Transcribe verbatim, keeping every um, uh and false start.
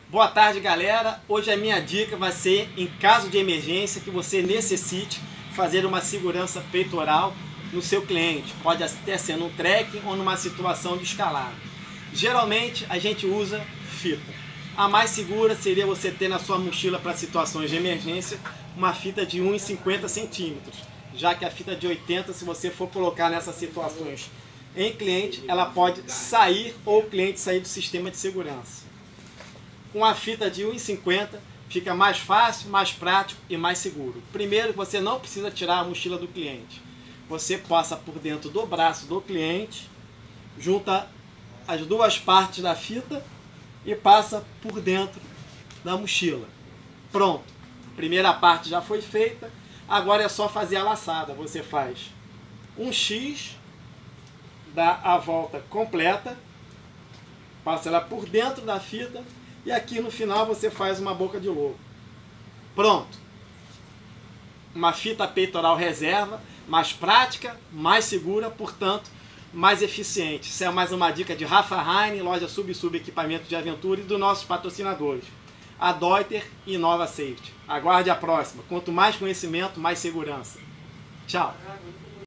Boa tarde, galera. Hoje a minha dica vai ser em caso de emergência que você necessite fazer uma segurança peitoral no seu cliente. Pode até ser num trekking ou numa situação de escalada. Geralmente a gente usa fita. A mais segura seria você ter na sua mochila para situações de emergência uma fita de um e cinquenta centímetros, já que a fita de oitenta, se você for colocar nessas situações em cliente, ela pode sair ou o cliente sair do sistema de segurança. Com a fita de um e cinquenta fica mais fácil, mais prático e mais seguro. Primeiro, você não precisa tirar a mochila do cliente. Você passa por dentro do braço do cliente, junta as duas partes da fita e passa por dentro da mochila. Pronto, a primeira parte já foi feita, agora é só fazer a laçada. Você faz um X, dá a volta completa, passa ela por dentro da fita e aqui no final você faz uma boca de lobo. Pronto! Uma fita peitoral reserva, mais prática, mais segura, portanto, mais eficiente. Isso é mais uma dica de Rafa Heine, loja Sub Sub Equipamento de Aventura e dos nossos patrocinadores, a Deuter e Nova Safety. Aguarde a próxima. Quanto mais conhecimento, mais segurança. Tchau!